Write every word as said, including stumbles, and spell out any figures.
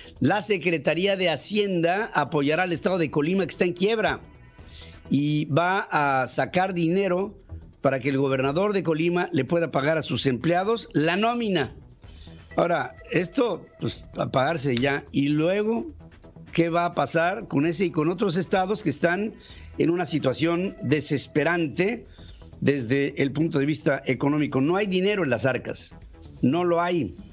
La Secretaría de Hacienda apoyará al estado de Colima, que está en quiebra, y va a sacar dinero para que el gobernador de Colima le pueda pagar a sus empleados la nómina. Ahora, esto, pues, a pagarse ya. Y luego, ¿qué va a pasar con ese y con otros estados que están en una situación desesperante desde el punto de vista económico? No hay dinero en las arcas, no lo hay.